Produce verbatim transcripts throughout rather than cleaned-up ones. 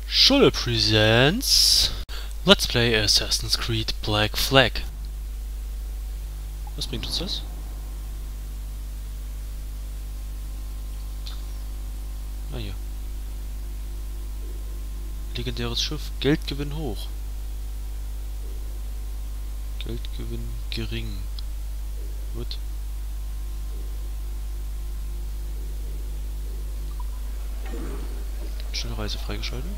Schulle presents Let's Play Assassin's Creed Black Flag. Was bringt uns das? Ah, hier. Legendäres Schiff. Geldgewinn hoch. Geldgewinn gering. Gut. Schnellreise freigeschaltet.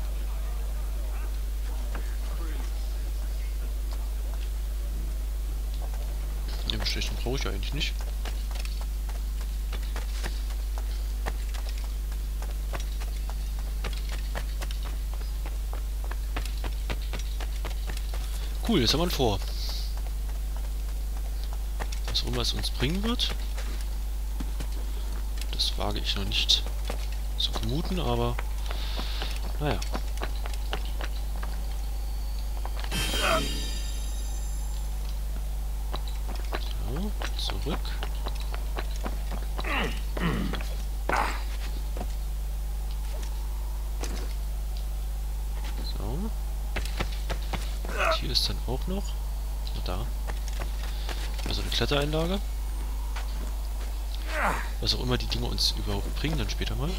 Den Bestechen brauche ich eigentlich nicht. Cool, jetzt haben wir ein Vor. Was auch immer es uns bringen wird, das wage ich noch nicht zu vermuten, aber naja. So, zurück. So. Und hier ist dann auch noch. Na da. Also eine Klettereinlage. Was auch immer die Dinge uns überhaupt bringen, dann später mal.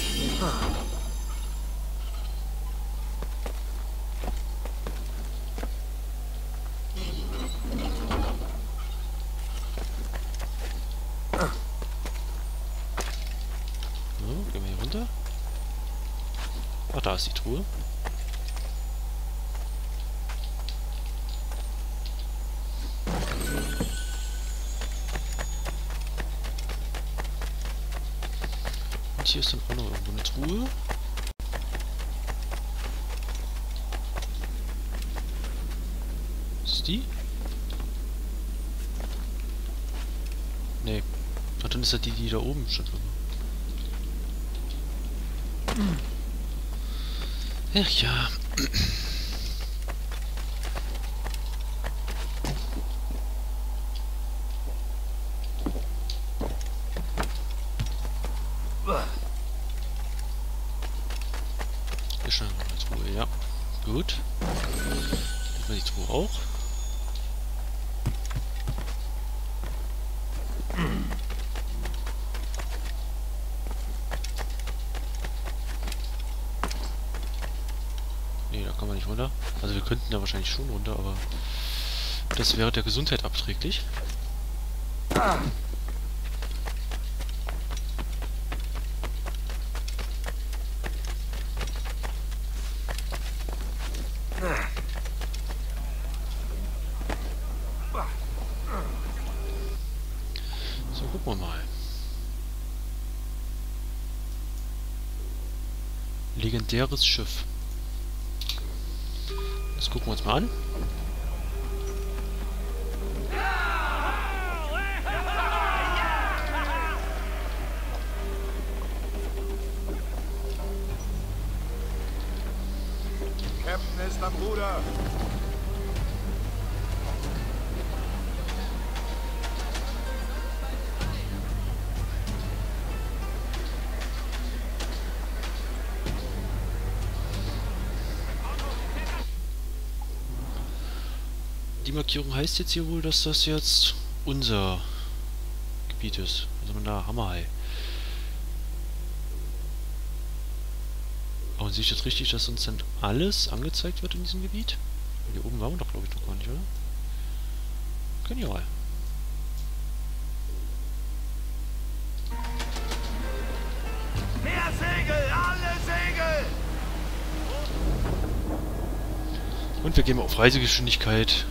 Gehen wir hier runter. Ach, da ist die Truhe. Und hier ist dann auch noch irgendwo eine Truhe. Ist die? Nee. Ach, dann ist das die, die da oben schon drin war. Ach ja. Hier schon eine Truhe, ja. Gut. Nehmen wir die Truhe auch. Nee, da kommen wir nicht runter. Also wir könnten da wahrscheinlich schon runter, aber das wäre der Gesundheit abträglich. So, gucken wir mal. Legendäres Schiff. Das gucken wir uns mal an. Captain ist am Ruder. Die Markierung heißt jetzt hier wohl, dass das jetzt unser Gebiet ist. Also da, Hammerhai. Aber sehe ich jetzt richtig, dass uns dann alles angezeigt wird in diesem Gebiet? Hier oben waren wir doch, glaube ich, noch gar nicht, oder? Genial. Mehr Segel, alle Segel! Und wir gehen mal auf Reisegeschwindigkeit.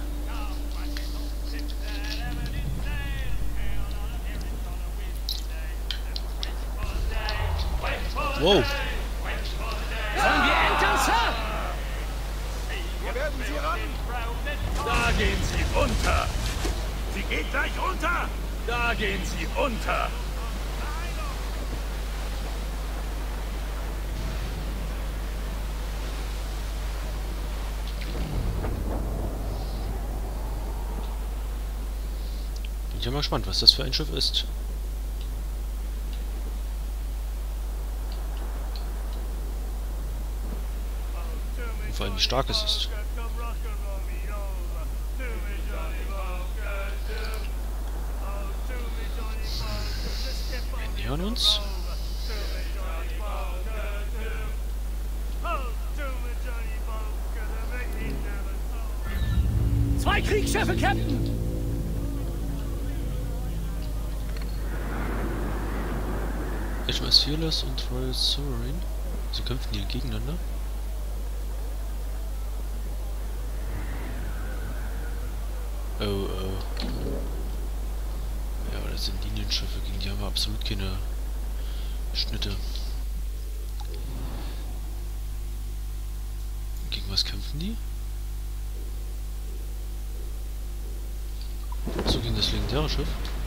Wow. Sollen wir entern, Sir? Wir werden sie ran! Da gehen sie unter! Sie geht gleich unter! Da gehen sie unter! Bin ich ja mal gespannt, was das für ein Schiff ist. Und vor allem, wie stark es ist. Wir nähern uns. Zwei Kriegsschiffe, Captain! H M S Fearless und Royal Sovereign. Sie kämpfen hier gegeneinander. Oh, oh. Ja, das sind Linienschiffe, gegen die haben wir absolut keine Schnitte. Gegen was kämpfen die? So, gegen das legendäre Schiff.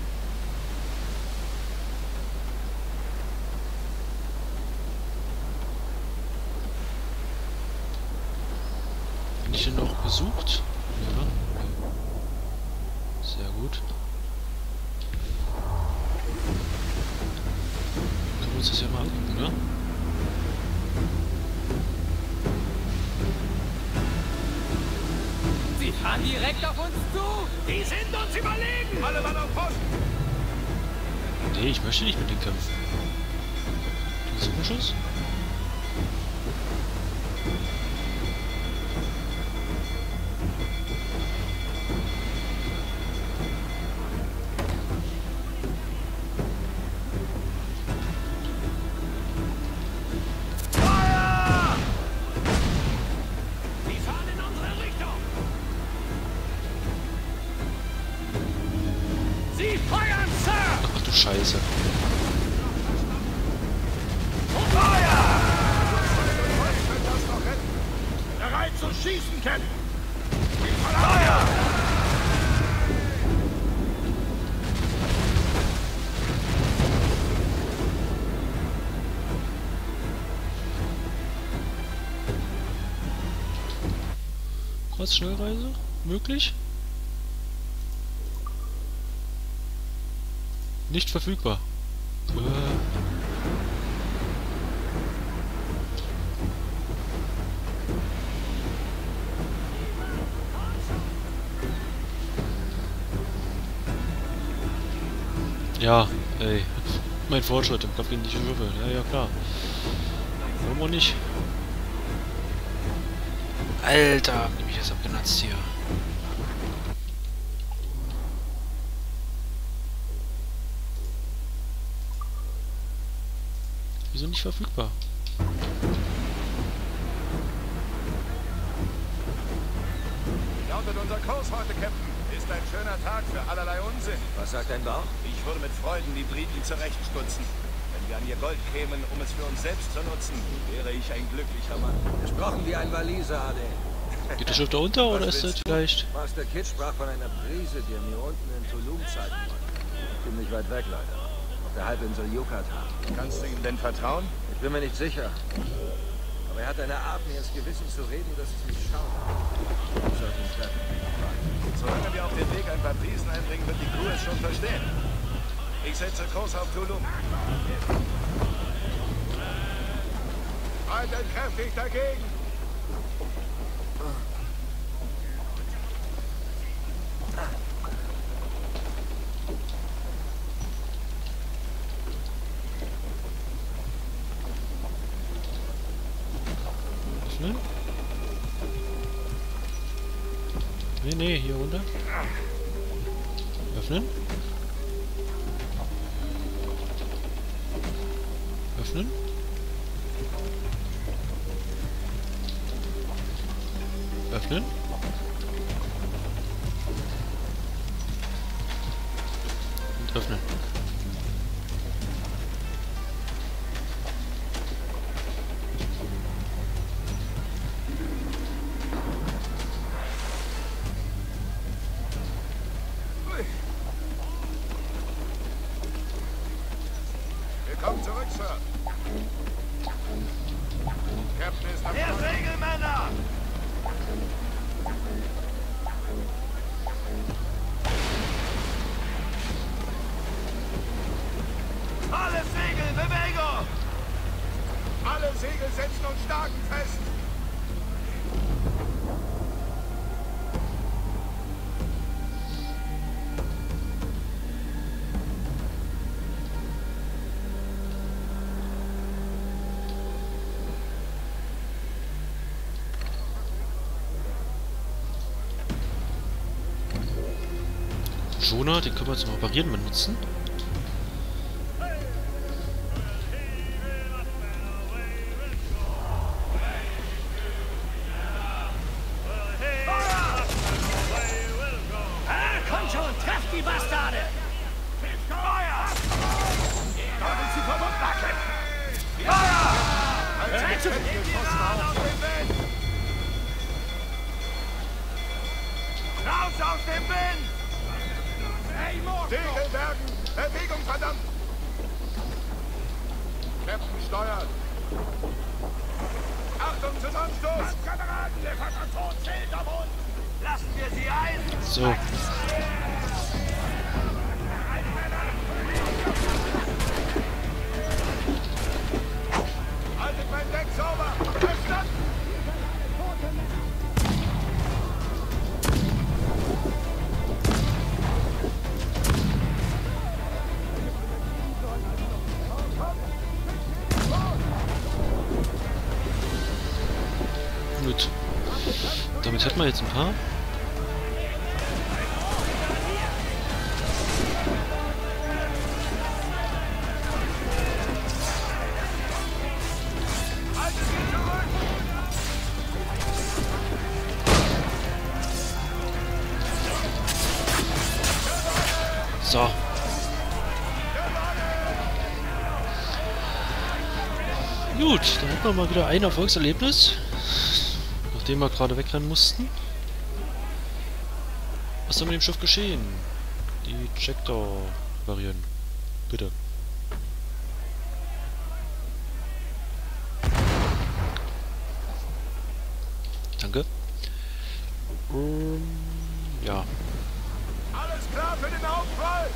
Bin ich denn noch besucht? Ja. Sehr gut. Können wir uns das ja mal angucken, ne? Sie fahren direkt auf uns zu! Die sind uns überlegen! Alle Mann auf Posten! Nee, ich möchte nicht mit denen kämpfen. Den Zugenschuss? Ach du Scheiße. Bereit zu schießen, Captain! Feuer! Kreuzschnellreise? Möglich? Nicht verfügbar. Äh. Ja, ey. Mein Fortschritt im Kampf gegen die Schiffe. Ja, ja, klar. Warum auch nicht? Alter, hab ich mich jetzt abgenutzt hier. Wieso nicht verfügbar? Lautet unser Kurs heute, Captain. Ist ein schöner Tag für allerlei Unsinn. Was sagt dein Bauch? Ich würde mit Freuden die Briten zurechtstutzen. Wenn wir an ihr Gold kämen, um es für uns selbst zu nutzen, wäre ich ein glücklicher Mann. Gesprochen wie ein Waliser, Ade. Geht das Schiff da unter oder ist das vielleicht? Master Kid sprach von einer Brise, die er mir unten in Tulum zeigen wollte. Ziemlich weit weg, leider. Auf der Halbinsel Yucatan. Kannst du ihm denn vertrauen? Ich bin mir nicht sicher. Aber er hat eine Art, mir ins Gewissen zu reden, dass es mich schaut. Ich sollte ihn treffen. Solange wir auf dem Weg ein paar Brisen einbringen, wird die Crew es schon verstehen. Ich setze Kurs auf Tulum. Haltet kräftig dagegen! Öffnen? Nee, nee, hier runter. Öffnen? Öffnen? Öffnen? Und öffnen. Willkommen zurück, Sir. Captain ist am Der Segelmänner! Alle Segel, Bewegung! Alle Segel setzen und starten fest! Jonah, den können wir zum Reparieren benutzen. Komm schon, trefft die Bastarde! Feuer! Kommen Sie vom Umwackeln! Feuer! Raus aus dem Wind! Segel bergen! Bewegung, verdammt! Captain steuert! Achtung, Zusammenstoß! Kameraden, der Vater tot zählt auf uns! Lassen wir sie ein! So. Haltet mein Deck sauber! Verstanden! Gut. Damit hätten wir jetzt ein paar. So. Gut, dann hätten wir mal wieder ein Erfolgserlebnis. Nachdem wir gerade wegrennen mussten. Was soll mit dem Schiff geschehen? Die Checkdoor reparieren. Bitte. Danke. Um, ja. Alles klar für den Aufprall!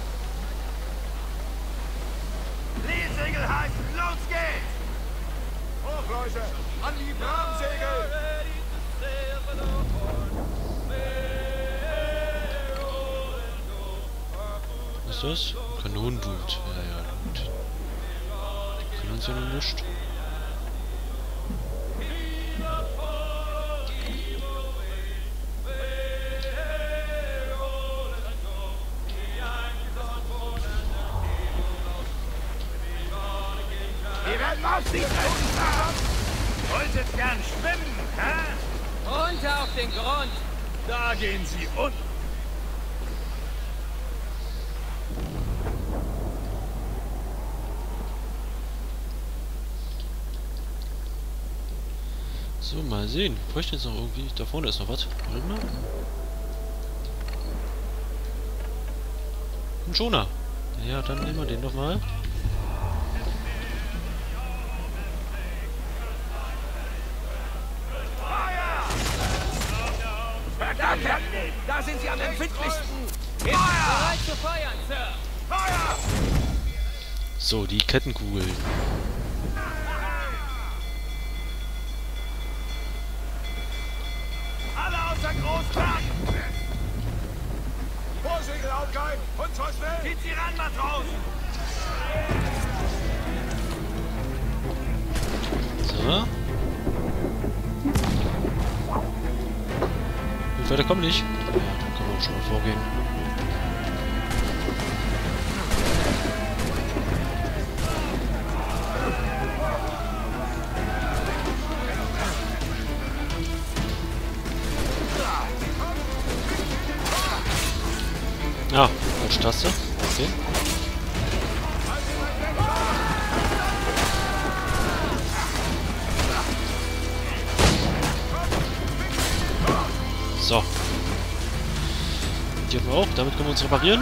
Leesegel heißen, los geht's! Hoch, Leute! An die Bramsegel! Was ist das? Kanonenboot. Ja, ja, gut. Können uns ja noch nicht. Wir werden auf Sie treffen! Wolltet gern schwimmen, hä? Runter auf den Grund! Da gehen sie unten! So, mal sehen. Ich bräuchte jetzt noch irgendwie... Da vorne ist noch was. Warte mal. Ein Schoner. Ja, dann nehmen wir den doch mal. Da sind Sie am empfindlichsten! Feuer! Bereit zu feuern, Sir! Feuer! So, die Kettenkugeln. Alle außer Großklang! Vorsegel aufgreifen! Und zwar schnell! Zieht Sie ran, Matrosen! So. Gut, weiter kommen nicht. Ja, dann können wir auch schon mal vorgehen. Ah, falsche Taste. Okay. So. Die haben wir auch. Damit können wir uns reparieren.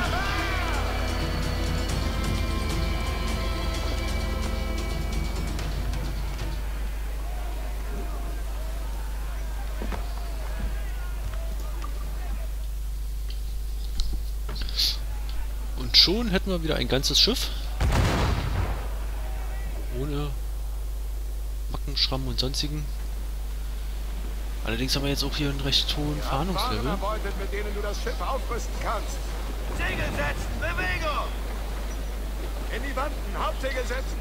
Und schon hätten wir wieder ein ganzes Schiff. Ohne Mackenschramm und sonstigen. Allerdings haben wir jetzt auch hier einen recht hohen Fahndungslevel. Erbeutet, mit denen du das Schiff aufrüsten kannst. Segel setzen! Bewegung! In die Wanden! Hauptsegel setzen!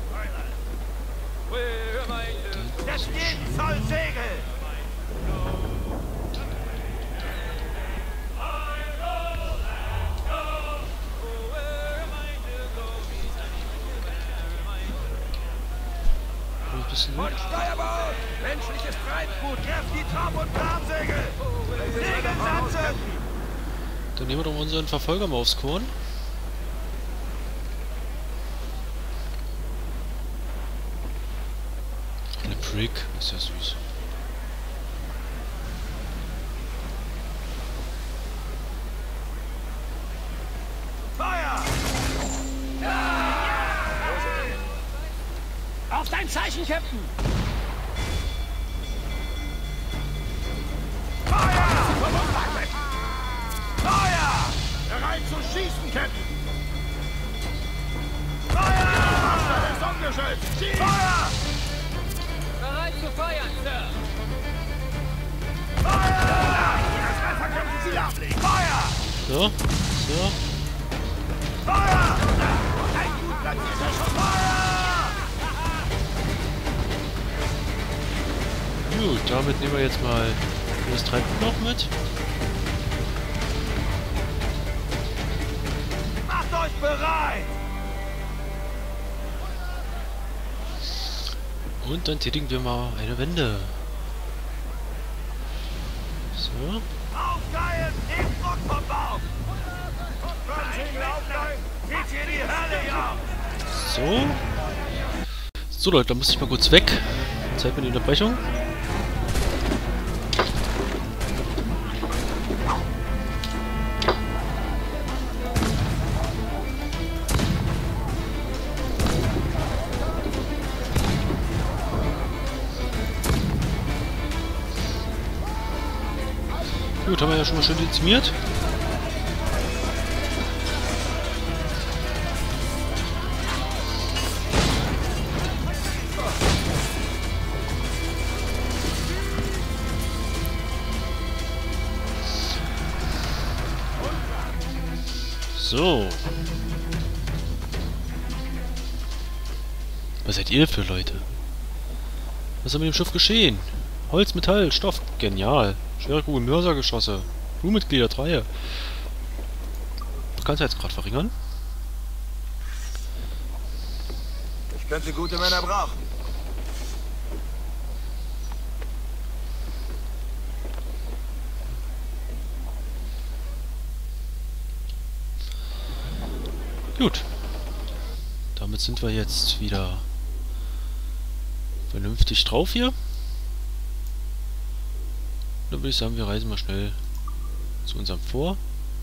Das jeden Zoll Segel! Und Steuerbord! Menschliches Treibgut! Trefft die Traum- und Bramsegel! Segel tanzen! Dann nehmen wir doch unseren Verfolger mal aufs Korn. Eine Prick, ist ja süß. Feuer! Auf dein Zeichen, Captain! Feuer! Feuer! Bereit zu schießen, Captain! Feuer! Master des Sonnengeschütz! Schieß! Feuer! Bereit zu feuern, Sir! Feuer! Das Treffer könnten Sie ablegen! Feuer! So, so. Feuer! Ein gut platzierter Schuss! Feuer! Gut, damit nehmen wir jetzt mal das Treibgut noch mit. Macht euch bereit! Und dann tätigen wir mal eine Wende. So. Aufgeilen! Nehmt Druck vom Bauch! Fünfzehn aufgeilen! Zieht hier die Hölle, ja! So. So Leute, da muss ich mal kurz weg. Zeit für die Unterbrechung. Gut, haben wir ja schon mal schön dezimiert. So. Was seid ihr für Leute? Was ist mit dem Schiff geschehen? Holz, Metall, Stoff. Genial. Schwere Kugel, Mörsergeschosse. Crewmitglieder, drei. Bekanntheitsgrad verringern. Ich könnte gute Männer brauchen. Gut. Damit sind wir jetzt wieder vernünftig drauf hier. Dann würde ich sagen, wir reisen mal schnell zu unserem Vor.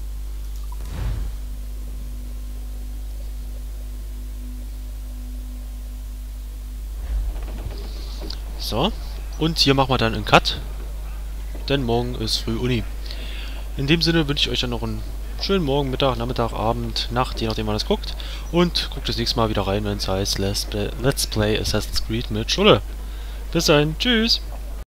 So. Und hier machen wir dann einen Cut. Denn morgen ist früh Uni. In dem Sinne wünsche ich euch dann noch einen schönen Morgen, Mittag, Nachmittag, Abend, Nacht, je nachdem wann es guckt. Und guckt das nächste Mal wieder rein, wenn es heißt Let's Play, Let's Play Assassin's Creed mit Schulle. Bis dahin, tschüss!